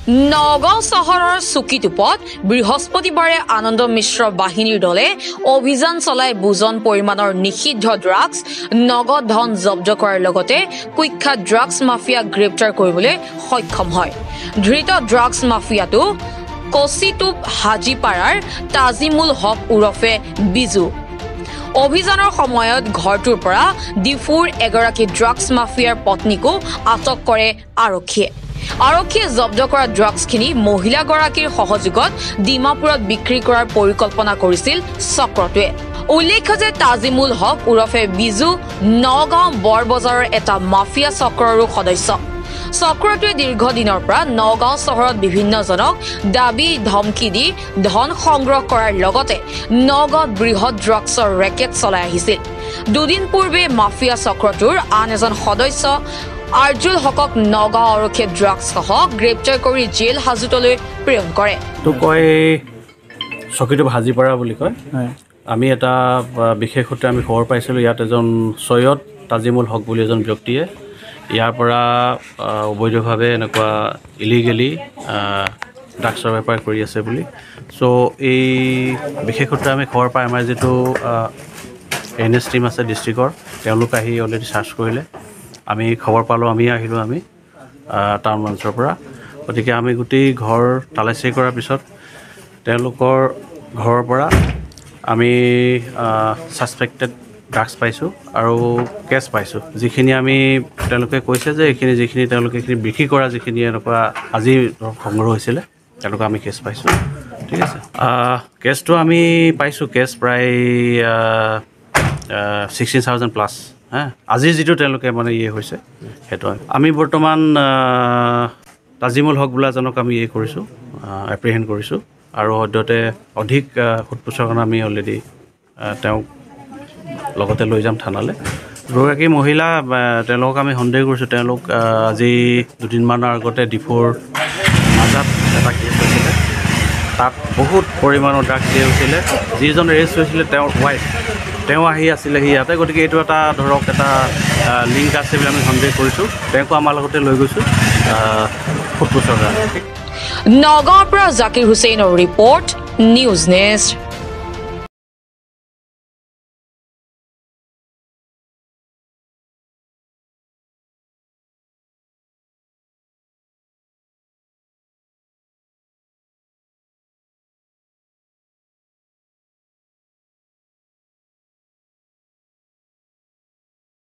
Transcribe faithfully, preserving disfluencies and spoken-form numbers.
নগাঁও চহৰৰ চুকিটোপত বৃহস্পতিবাৰে আনন্দ মিশ্ৰ বাহিনীৰ দলে অভিযান চলাই বুজন পৰিমাণৰ নিষিদ্ধ ড্ৰাগছ নগদ ধন জব্দ কৰাৰ লগতে কুখ্যাত ড্ৰাগছ মাফিয়াক গ্ৰেপ্তাৰ কৰিবলৈ সক্ষম হয়। ধৃত ড্ৰাগছ মাফিয়াটো কচিটোপ হাজিপাৰাৰ তাজিমুল হক ওৰফে বিজু। অভিযানৰ সময়ত ঘৰটোৰ পৰা ডিফুৰ এগৰাকী ড্ৰাগছ মাফিয়াৰ পত্নীকো আটক কৰে আৰক্ষীয়ে। আৰক্ষীয়ে জব্দ কৰা ড্ৰাগছখিনি মহিলাগৰাকীৰ সহযোগত ডিমাপুৰত বিক্ৰী কৰাৰ পৰিকল্পনা কৰিছিল চক্ৰটোৱে। উল্লেখ্য যে তাজিমুল হক ওৰফে বিজু নগাঁও বৰবজাৰৰ এটা মাফিয়া চক্ৰৰো সদস্য। চক্ৰটোৱে দীৰ্ঘদিনৰ পৰা নগাঁও চহৰত বিভিন্নজনক দাবী ধমকি দি ধন সংগ্ৰহ কৰাৰ লগতে নগদ বৃহৎ ড্ৰাগছৰ ৰেকেট চলাই আহিছিল। দুদিন পূৰ্বে মাফিয়া চক্ৰটোৰ আন এজন সদস্য আৰ্জুল হকক নগাঁও আৰক্ষীয়ে ড্ৰাগছসহ গ্ৰেপ্তাৰ কৰি জেল হাজতলৈ প্ৰেৰণ কৰে। তো কয় চকীটো হাজিপাৰা বুলি কয়। আমি এটা বিশেষ সূত্ৰে আমি খবৰ পাইছিলোঁ, ইয়াত এজন চৈয়দ তাজিমুল হক বুলি এজন ব্যক্তিয়ে ইয়াৰ পৰা অবৈধভাৱে এনেকুৱা ইলিগেলি ড্ৰাগছৰ বেপাৰ কৰি আছে বুলি। চ' এই বিশেষ সূত্ৰে আমি খবৰ পাই আমাৰ যিটো এন এছ টিম আছে ডিষ্ট্ৰিক্টৰ, তেওঁলোক আহি অলৰেডি চাৰ্চ কৰিলে। আমি খবৰ পালোঁ, আমি আহিলোঁ আমি টাউন ব্ৰাঞ্চৰ পৰা। গতিকে আমি গোটেই ঘৰ তালাচী কৰাৰ পিছত তেওঁলোকৰ ঘৰৰ পৰা আমি ছাছপেক্টেড ড্ৰাগছ পাইছোঁ আৰু কেছ পাইছোঁ। যিখিনি আমি তেওঁলোকে কৈছে যে এইখিনি যিখিনি তেওঁলোকে এইখিনি বিক্ৰী কৰা যিখিনি এনেকুৱা আজি সংগ্ৰহ হৈছিলে তেওঁলোকে আমি কেছ পাইছোঁ। ঠিক আছে, কেছটো আমি পাইছোঁ কেছ প্ৰায় ছিক্সটিন থাউজেণ্ড প্লাছ। হা, আজিৰ যিটো তেওঁলোকে মানে ইয়ে হৈছে সেইটো আমি বৰ্তমান তাজিমুল হক বোলাজনক আমি ইয়ে কৰিছোঁ, এপ্ৰিহেণ্ড কৰিছোঁ আৰু সদ্যহতে অধিক সোধ পোছৰ কাৰণে আমি অলৰেডি তেওঁক লগতে লৈ যাম থানালৈ। দুগৰাকী মহিলা তেওঁলোকক আমি সন্দেহ কৰিছোঁ, তেওঁলোক আজি দুদিনমানৰ আগতে ডিফুৰ আজাদ এটা কেছ হৈছিলে, তাত বহুত পৰিমাণৰ ড্ৰাগছ দিয়া হৈছিলে। যিজন এৰেষ্ট হৈছিলে তেওঁৰ ৱাইফ, তেওঁ আহি আছিলেহি ইয়াতে। গতিকে এইটো এটা ধৰক এটা লিংক আছে বুলি আমি সন্দেহ কৰিছোঁ। তেওঁকো আমাৰ লগতে লৈ গৈছোঁ সোধ পোছৰ কাৰণে। নগাঁৱৰ পৰা জাকিৰ হুছেইনৰ ৰিপৰ্ট, নিউজ নেষ্ট।